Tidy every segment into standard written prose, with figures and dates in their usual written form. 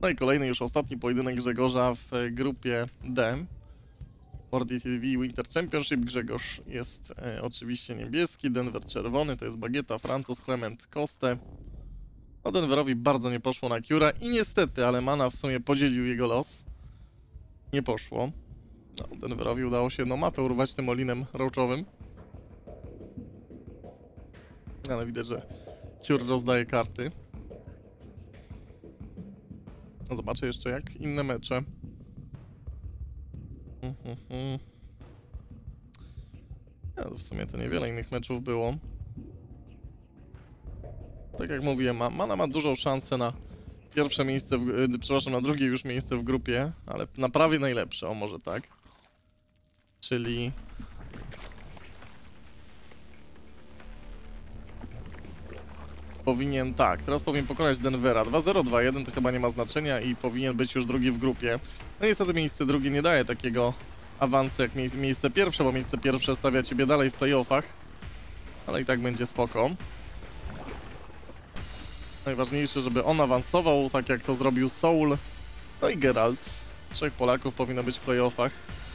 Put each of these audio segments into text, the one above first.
No i kolejny, już ostatni pojedynek Grzegorza w grupie D. World TV Winter Championship. Grzegorz jest oczywiście niebieski, Denver czerwony, to jest Bagieta, Francuz, Clement Coste. No Denverowi bardzo nie poszło na Cura i niestety, ale Mana w sumie podzielił jego los. Nie poszło. No, Denverowi udało się mapę urwać tym Olinem roachowym. Ale widać, że Cure rozdaje karty. No, zobaczę jeszcze jak inne mecze. Ja, w sumie to niewiele innych meczów było. Tak jak mówiłem, Mana ma dużą szansę na pierwsze miejsce, przepraszam, na drugie już miejsce w grupie, ale na prawie najlepsze, o może tak. Czyli... powinien, tak, teraz powinien pokonać Denvera. 2-0, 2-1 to chyba nie ma znaczenia i powinien być już drugi w grupie. No niestety miejsce drugie nie daje takiego awansu jak miejsce pierwsze, bo miejsce pierwsze stawia ciebie dalej w playoffach. Ale i tak będzie spoko. Najważniejsze, żeby on awansował, tak jak to zrobił Soul. No i Geralt. 3 Polaków powinno być w playoffach.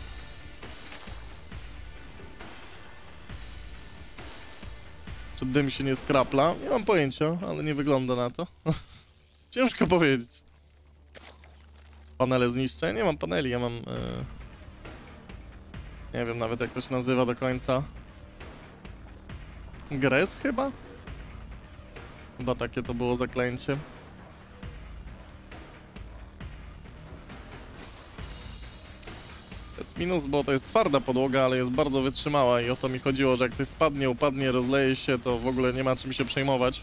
Czy dym się nie skrapla? Nie mam pojęcia, ale nie wygląda na to. Ciężko powiedzieć. Panele zniszczę? Nie mam paneli, ja mam... nie wiem nawet jak to się nazywa do końca. Gres chyba? Chyba takie to było zaklęcie. To jest minus, bo to jest twarda podłoga, ale jest bardzo wytrzymała i o to mi chodziło, że jak ktoś spadnie, upadnie, rozleje się, to w ogóle nie ma czym się przejmować.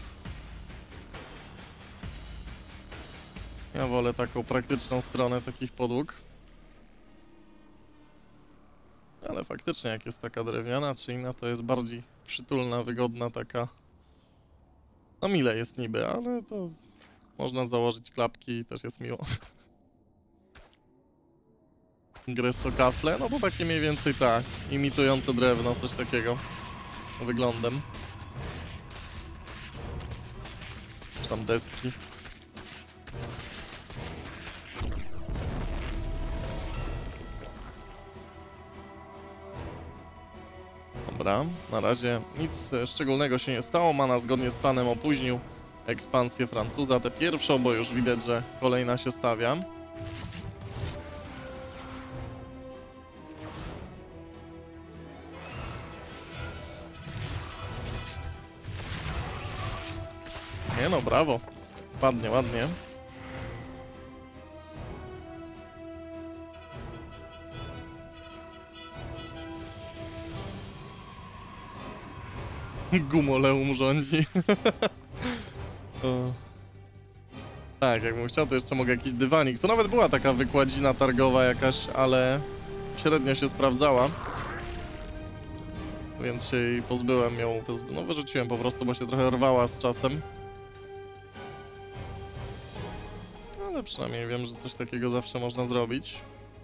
Ja wolę taką praktyczną stronę takich podłóg. Ale faktycznie jak jest taka drewniana czy inna, to jest bardziej przytulna, wygodna taka. No mile jest niby, ale to można założyć klapki i też jest miło. Gresto kafle, no to takie mniej więcej tak, imitujące drewno, coś takiego wyglądem. Czy tam deski. Dobra, na razie nic szczególnego się nie stało. Mana zgodnie z planem opóźnił ekspansję Francuza, tę pierwszą, bo już widać, że kolejna się stawia. Nie no, brawo. Ładnie, ładnie. Gumoleum rządzi. Tak, jakbym chciał, to jeszcze mogę jakiś dywanik. To nawet była taka wykładzina targowa jakaś, ale średnio się sprawdzała. Więc się jej pozbyłem ją. No wyrzuciłem po prostu, bo się trochę rwała z czasem. Ale przynajmniej wiem, że coś takiego zawsze można zrobić.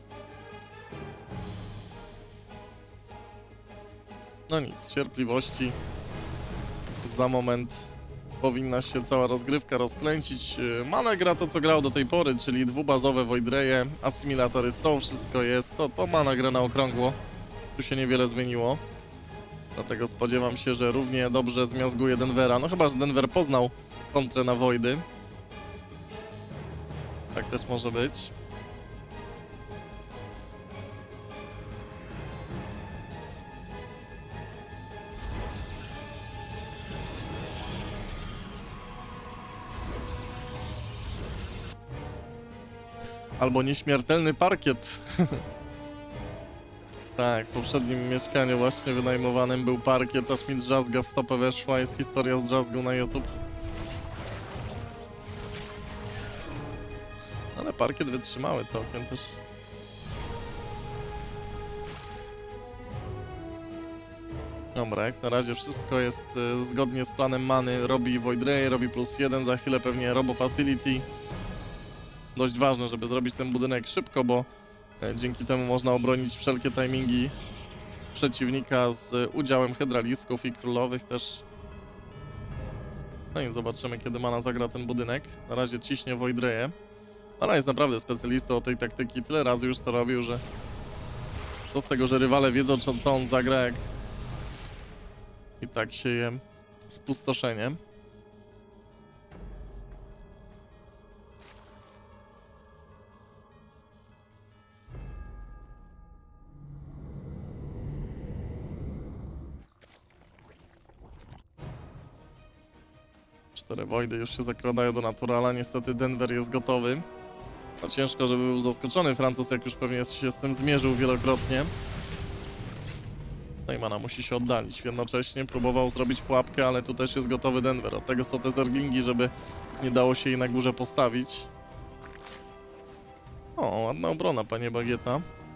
No nic, cierpliwości. Za moment powinna się cała rozgrywka rozkręcić. Mana gra to, co grał do tej pory, czyli dwubazowe Void Ray'e, asymilatory są, wszystko jest. To Mana gra na okrągło. Tu się niewiele zmieniło. Dlatego spodziewam się, że równie dobrze zmiazguje Denvera. No chyba, że Denver poznał kontrę na Voidy. Tak też może być. Albo nieśmiertelny parkiet. Tak, w poprzednim mieszkaniu właśnie wynajmowanym był parkiet, aż mi drzazga w stopę weszła. Jest historia z drzazgą na YouTube. Ale parkiet wytrzymały całkiem też. Dobra, jak na razie wszystko jest zgodnie z planem Many. Robi Void Ray, robi +1, za chwilę pewnie Robo Facility. Dość ważne, żeby zrobić ten budynek szybko, bo dzięki temu można obronić wszelkie timingi przeciwnika z udziałem hydralisków i królowych też. No i zobaczymy, kiedy Mana zagra ten budynek. Na razie ciśnie Void Ray'e. Mana jest naprawdę specjalistą od tej taktyki. Tyle razy już to robił, że co z tego, że rywale wiedzą, co on zagra, jak i tak sieje spustoszenie. Cztery Voidy już się zakradają do Naturala. Niestety Denver jest gotowy. No ciężko, żeby był zaskoczony Francuz, jak już pewnie się z tym zmierzył wielokrotnie. No i Mana musi się oddalić. Jednocześnie próbował zrobić pułapkę, ale tu też jest gotowy Denver. Od tego są te zerglingi, żeby nie dało się jej na górze postawić. O, ładna obrona, panie Bagieta.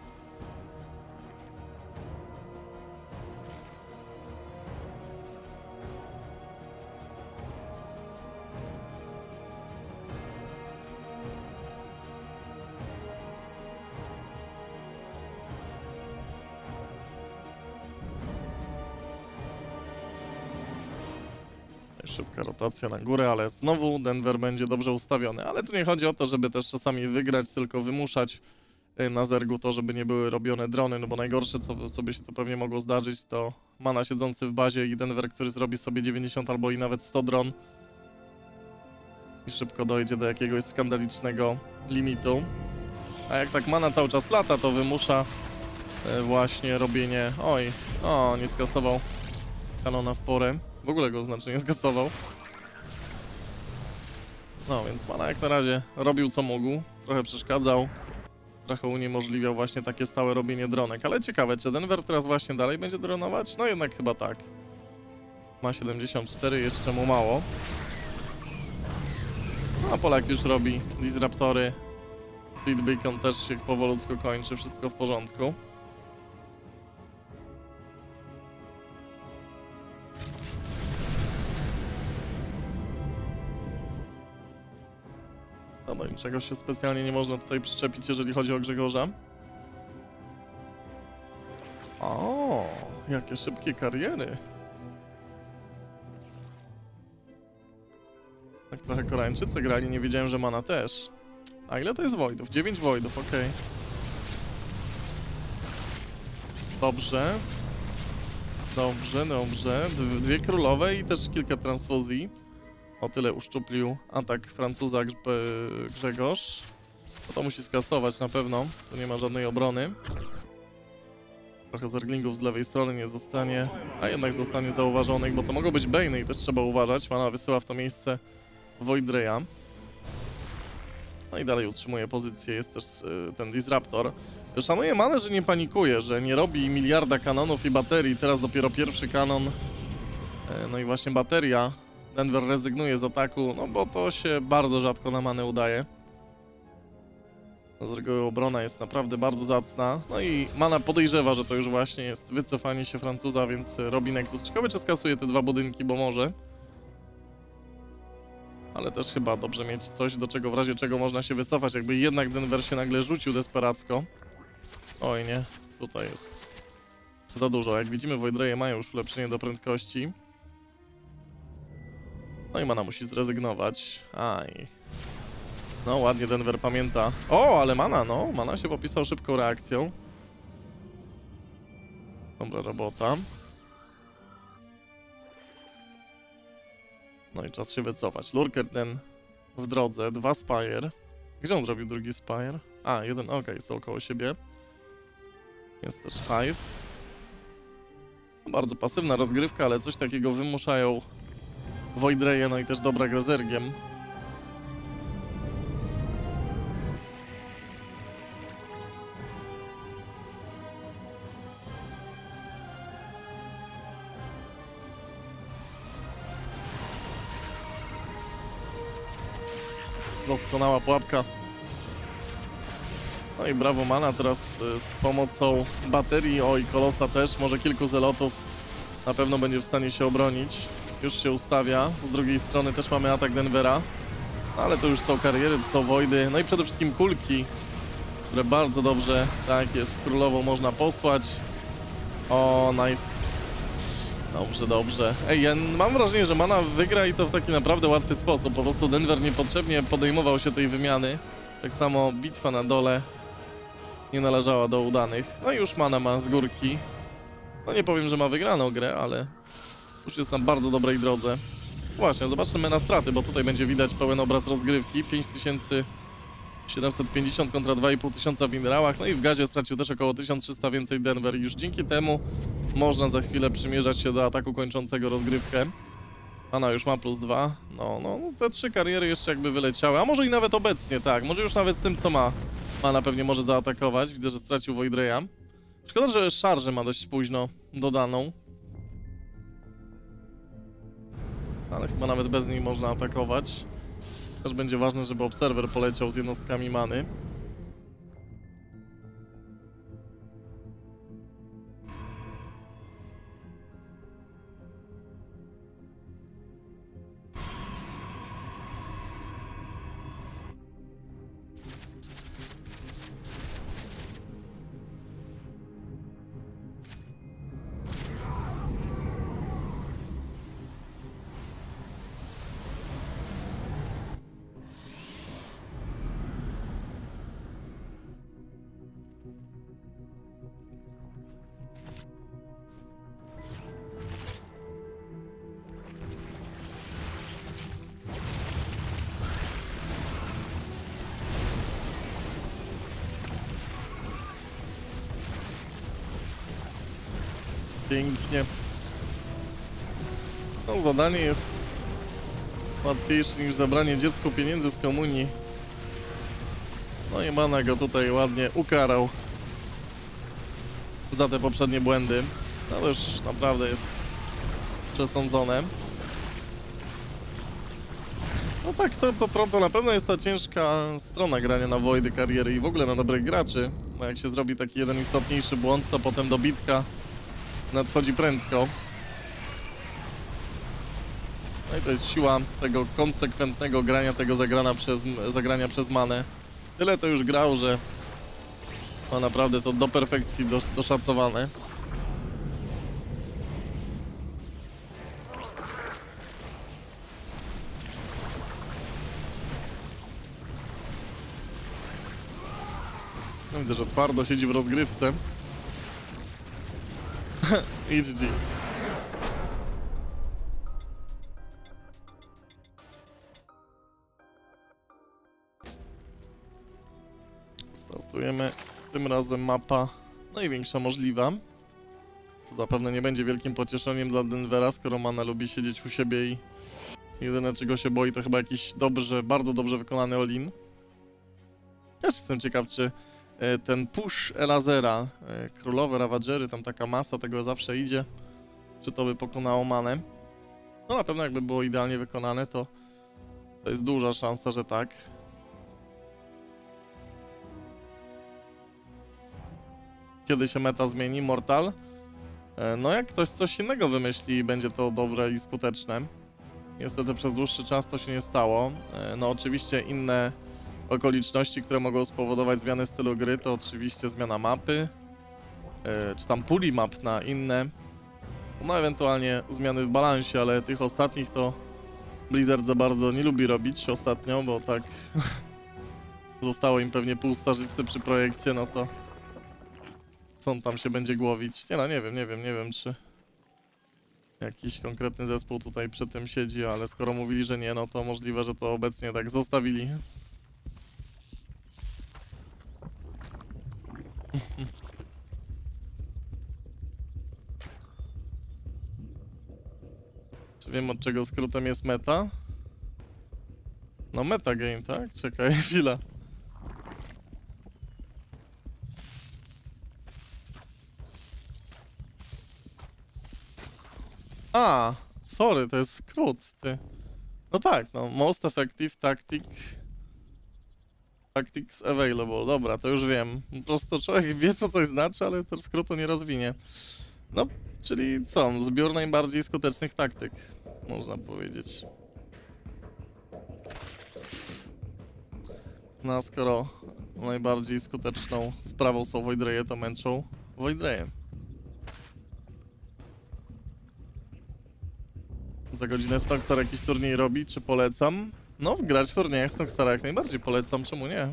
Szybka rotacja na górę, ale znowu Denver będzie dobrze ustawiony. Ale tu nie chodzi o to, żeby też czasami wygrać, tylko wymuszać na zergu to, żeby nie były robione drony, no bo najgorsze, co by się to pewnie mogło zdarzyć, to Mana siedzący w bazie i Denver, który zrobi sobie 90 albo i nawet 100 dron i szybko dojdzie do jakiegoś skandalicznego limitu. A jak tak Mana cały czas lata, to wymusza właśnie robienie... Oj, o, nie skasował kanona w porę. W ogóle go znacznie nie skasował. No więc Mana jak na razie robił co mógł. Trochę przeszkadzał. Trochę uniemożliwiał właśnie takie stałe robienie dronek. Ale ciekawe, czy Denver teraz właśnie dalej będzie dronować? No jednak chyba tak. Ma 74, jeszcze mu mało. No, a Polak już robi disruptory. Fleet Beacon też się powolutku kończy. Wszystko w porządku. No do niczego się specjalnie nie można tutaj przyczepić, jeżeli chodzi o Grzegorza. O, jakie szybkie kariery. Tak trochę Koreańczycy grali, nie wiedziałem, że Mana też. A ile to jest Voidów? 9 Voidów, okej. Dobrze. Dobrze, dobrze. Dwie królowe i też kilka transfuzji. O tyle uszczuplił atak Francuza Grzegorz. No to musi skasować na pewno. Tu nie ma żadnej obrony. Trochę zerglingów z lewej strony nie zostanie, a jednak zostanie zauważonych, bo to mogą być Bane'y i też trzeba uważać. Mana wysyła w to miejsce Void Raya. No i dalej utrzymuje pozycję, jest też ten Disruptor. Szanuję Manę, że nie panikuje, że nie robi miliarda kanonów i baterii. Teraz dopiero pierwszy kanon, no i właśnie bateria. Denver rezygnuje z ataku, no bo to się bardzo rzadko na Manę udaje. Z reguły obrona jest naprawdę bardzo zacna. No i Mana podejrzewa, że to już właśnie jest wycofanie się Francuza, więc robi Nexus. Ciekawe, czy skasuje te dwa budynki, bo może. Ale też chyba dobrze mieć coś, do czego w razie czego można się wycofać. Jakby jednak Denver się nagle rzucił desperacko. Oj nie, tutaj jest za dużo. Jak widzimy, Void Raye mają już ulepszenie do prędkości. No i Mana musi zrezygnować. Aj. No ładnie Denver pamięta. O, ale Mana, no. Mana się popisał szybką reakcją. Dobra robota. No i czas się wycofać. Lurker ten w drodze. 2 Spire. Gdzie on zrobił drugi Spire? A, jeden, okej, są koło siebie. Jest też Hive. No, bardzo pasywna rozgrywka, ale coś takiego wymuszają Void Raye, no i też dobra gra zergiem. Doskonała pułapka. No i brawo Mana teraz z pomocą baterii, oj Kolosa też, może kilku zelotów na pewno będzie w stanie się obronić. Już się ustawia, z drugiej strony też mamy atak Denvera, ale to już są kariery, to są Voidy, no i przede wszystkim kulki, które bardzo dobrze, tak jest, w królową można posłać. O, nice. Dobrze, dobrze. Ej, ja mam wrażenie, że Mana wygra i to w taki naprawdę łatwy sposób. Po prostu Denver niepotrzebnie podejmował się tej wymiany. Tak samo bitwa na dole nie należała do udanych. No i już mana ma z górki. No nie powiem, że ma wygraną grę, ale już jest na bardzo dobrej drodze. Właśnie, zobaczmy na straty, bo tutaj będzie widać pełen obraz rozgrywki. 5750 kontra 2500 w minerałach. No i w gazie stracił też około 1300 więcej Denver. Już dzięki temu można za chwilę przymierzać się do ataku kończącego rozgrywkę. Ana już ma +2. No, te 3 kariery jeszcze jakby wyleciały. A może i nawet obecnie, tak. Może już nawet z tym, co ma. Mana pewnie może zaatakować. Widzę, że stracił Voidreya. Szkoda, że szarżę ma dość późno dodaną. Ale chyba nawet bez niej można atakować. Też będzie ważne, żeby Obserwer poleciał z jednostkami many. Pięknie. No, zadanie jest łatwiejsze niż zabranie dziecku pieniędzy z komunii. No i Mana go tutaj ładnie ukarał za te poprzednie błędy. No to już naprawdę jest przesądzone. No tak, to na pewno jest ta ciężka strona grania na Voidy kariery i w ogóle na dobrych graczy. Bo jak się zrobi taki jeden istotniejszy błąd, to potem dobitka nadchodzi prędko. No i to jest siła tego konsekwentnego grania, tego zagrania przez Manę. Tyle to już grał, że ma naprawdę to do perfekcji doszacowane. No widzę, że twardo siedzi w rozgrywce. XG. Startujemy tym razem mapa największa możliwa. Co zapewne nie będzie wielkim pocieszeniem dla Denvera, skoro Mana lubi siedzieć u siebie i jedyne czego się boi to chyba jakiś bardzo dobrze wykonany all-in. Ja jestem ciekaw, czy ten push Elazera, królowe Ravagery, tam taka masa tego zawsze idzie, czy to by pokonało Manę. No na pewno jakby było idealnie wykonane, to jest duża szansa, że tak. Kiedy się meta zmieni, Mortal? No jak ktoś coś innego wymyśli, będzie to dobre i skuteczne. Niestety przez dłuższy czas to się nie stało. No oczywiście inne okoliczności, które mogą spowodować zmianę stylu gry, to oczywiście zmiana mapy, czy tam puli map na inne, no ewentualnie zmiany w balansie, ale tych ostatnich to Blizzard za bardzo nie lubi robić ostatnio, bo tak zostało im pewnie pół stażysty przy projekcie, no to co on tam się będzie głowić? Nie no, nie wiem, czy jakiś konkretny zespół tutaj przy tym siedzi, ale skoro mówili, że nie, no to możliwe, że to obecnie tak zostawili. Czy wiem, od czego skrótem jest meta? No metagame, tak? Czekaj, chwila. A, sorry, to jest skrót, ty. No tak, no, most effective tactics available. Dobra, to już wiem. Po prostu człowiek wie, co coś znaczy, ale ten skrótu nie rozwinie. No, czyli co? Zbiór najbardziej skutecznych taktyk, można powiedzieć. No, a skoro najbardziej skuteczną sprawą są Voidreye, to męczą Voidreye. Za godzinę Stockstar jakiś turniej robi, czy polecam? No, grać w turniejach Snookstara jak najbardziej polecam, czemu nie?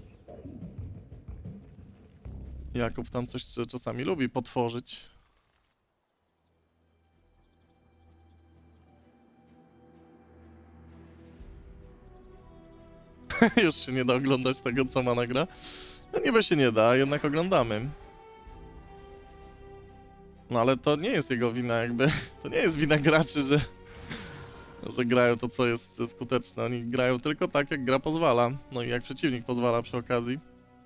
Jakub tam coś czasami lubi potworzyć. Już się nie da oglądać tego, co ma nagra. No niby się nie da, jednak oglądamy. No ale to nie jest jego wina jakby. To nie jest wina graczy, że grają to, co jest skuteczne. Oni grają tylko tak, jak gra pozwala. No i jak przeciwnik pozwala przy okazji.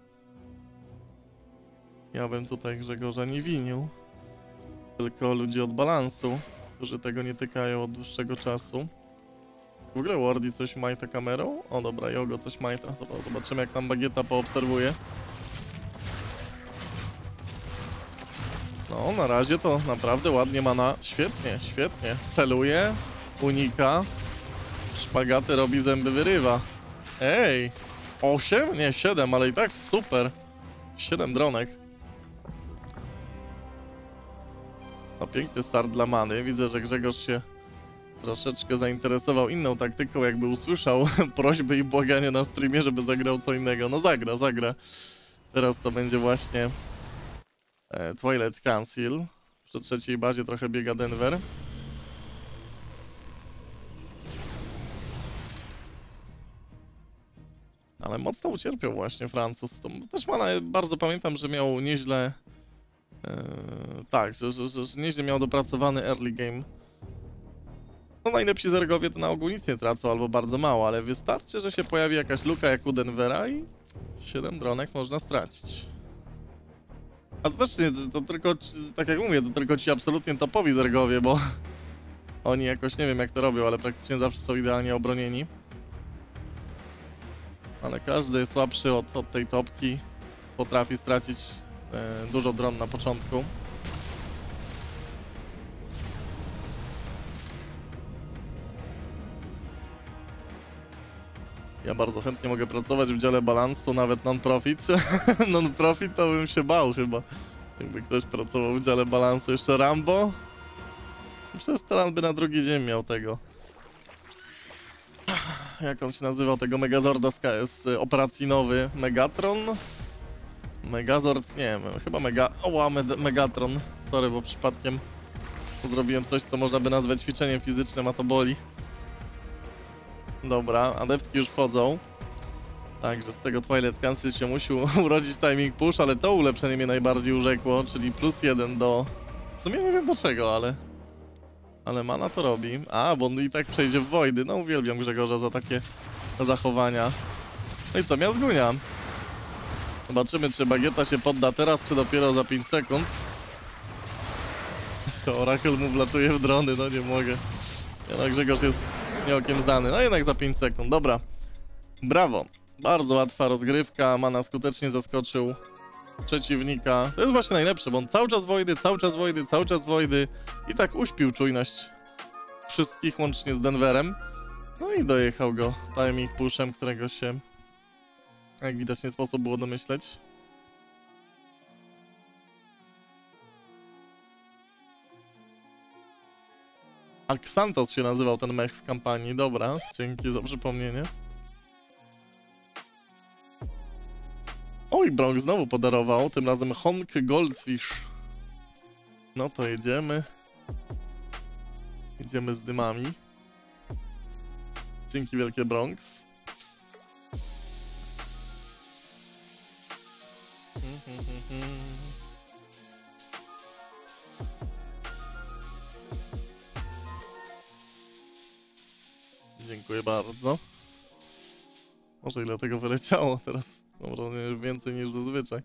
Ja bym tutaj Grzegorza nie winił. Tylko ludzi od balansu, którzy tego nie tykają od dłuższego czasu. W ogóle Wardy coś majta kamerą? O dobra, Jogo coś majta. Zobaczymy, jak tam Bagieta poobserwuje. No, na razie to naprawdę ładnie mana. Świetnie, świetnie. Celuje, unika. Szpagaty robi, zęby wyrywa. Ej! 8? Nie, 7, ale i tak super. 7 dronek. No, piękny start dla many. Widzę, że Grzegorz się troszeczkę zainteresował inną taktyką, jakby usłyszał prośby i błaganie na streamie, żeby zagrał co innego. No zagra. Teraz to będzie właśnie Twilight Council. Przy trzeciej bazie trochę biega Denver. Ale mocno ucierpiał właśnie Francuz. To też bardzo pamiętam, że miał nieźle... tak, że nieźle miał dopracowany early game. No najlepsi zergowie to na ogół nic nie tracą, albo bardzo mało, ale wystarczy, że się pojawi jakaś luka jak u Denvera i 7 dronek można stracić. A to też nie, to tylko, tak jak mówię, to tylko ci absolutnie topowi zergowie, bo oni jakoś nie wiem jak to robią, ale praktycznie zawsze są idealnie obronieni. Ale każdy słabszy od tej topki potrafi stracić dużo dron na początku. Ja bardzo chętnie mogę pracować w dziale balansu, nawet non-profit. Non-profit to bym się bał chyba. Jakby ktoś pracował w dziale balansu. Jeszcze Rambo? Przecież teraz by na drugi dzień miał tego. Jak on się nazywał? Tego Megazorda z operacji nowy. Megatron? Megazord? Nie wiem, chyba Megatron. Sorry, bo przypadkiem zrobiłem coś, co można by nazwać ćwiczeniem fizycznym, a to boli. Dobra, adeptki już wchodzą. Także z tego Twilight Council się musi urodzić timing push, ale to ulepszenie mnie najbardziej urzekło, czyli +1 do... W sumie nie wiem do czego, ale mana to robi. A, bo on i tak przejdzie w Wojdy. No uwielbiam Grzegorza za takie zachowania. No i co, miazgunia. Zobaczymy, czy Bagieta się podda teraz, czy dopiero za 5 sekund. Jeszcze Oracle mu wlatuje w drony, no nie mogę. Jednak Grzegorz jest nieokiem znany. No jednak za 5 sekund, dobra. Brawo. Bardzo łatwa rozgrywka, mana skutecznie zaskoczył przeciwnika. To jest właśnie najlepsze, bo on cały czas Wojdy i tak uśpił czujność wszystkich, łącznie z Denverem. No i dojechał go timing pushem, którego się, jak widać, nie sposób było domyśleć. Xantos się nazywał ten mech w kampanii, dobra, dzięki za przypomnienie. Oj, Bronx znowu podarował, tym razem Honk Goldfish. No to jedziemy. Jedziemy z dymami. Dzięki wielkie Bronx. Dziękuję bardzo. Może ile tego wyleciało teraz? Dobra, już więcej niż zazwyczaj.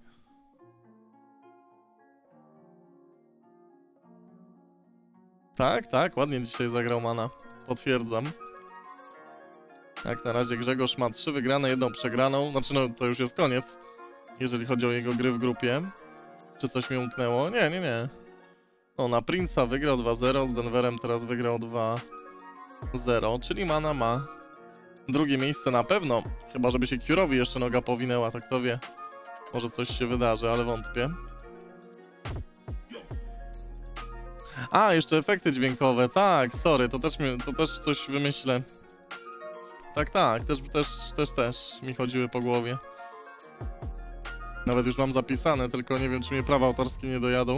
Tak, ładnie dzisiaj zagrał mana. Potwierdzam. Jak na razie Grzegorz ma 3 wygrane, 1 przegraną. Znaczy, no to już jest koniec, jeżeli chodzi o jego gry w grupie. Czy coś mi umknęło? Nie. No, na Prince'a wygrał 2-0, z Denverem teraz wygrał 2-0, czyli mana ma drugie miejsce na pewno. Chyba, żeby się Curowi jeszcze noga powinęła, tak kto wie. Może coś się wydarzy, ale wątpię. A, jeszcze efekty dźwiękowe, tak, sorry, to też coś wymyślę. Tak, tak, też mi chodziły po głowie. Nawet już mam zapisane, tylko nie wiem, czy mnie prawa autorskie nie dojadą.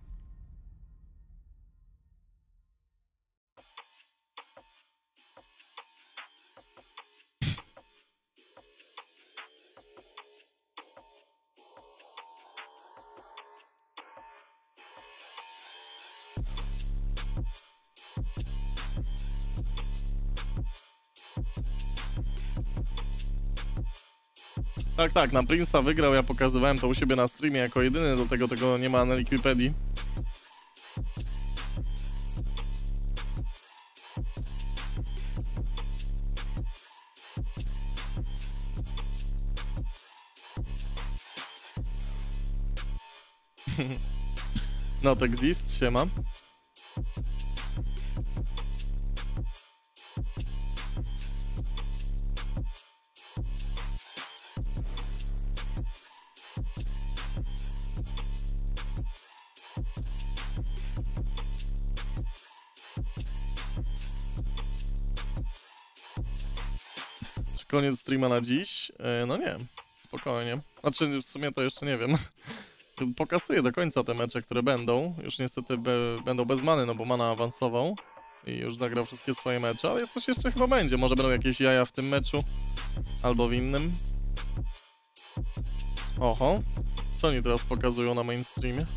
Tak, tak, na Prince'a wygrał, ja pokazywałem to u siebie na streamie jako jedyny, do tego nie ma na Wikipedii. No, tak exist, siema. Czy koniec streama na dziś? No nie, spokojnie. Znaczy, w sumie to jeszcze nie wiem. Pokazuję do końca te mecze, które będą. Już niestety będą bez many, no bo mana awansował i już zagrał wszystkie swoje mecze, ale coś jeszcze chyba będzie. Może będą jakieś jaja w tym meczu albo w innym. Oho, co oni teraz pokazują na mainstreamie?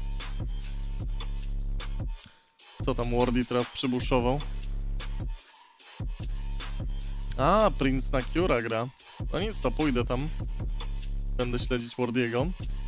Co tam Wardy teraz przybuszował? A, Prince na Cura gra. No nic, to pójdę tam. Będę śledzić Wardiego.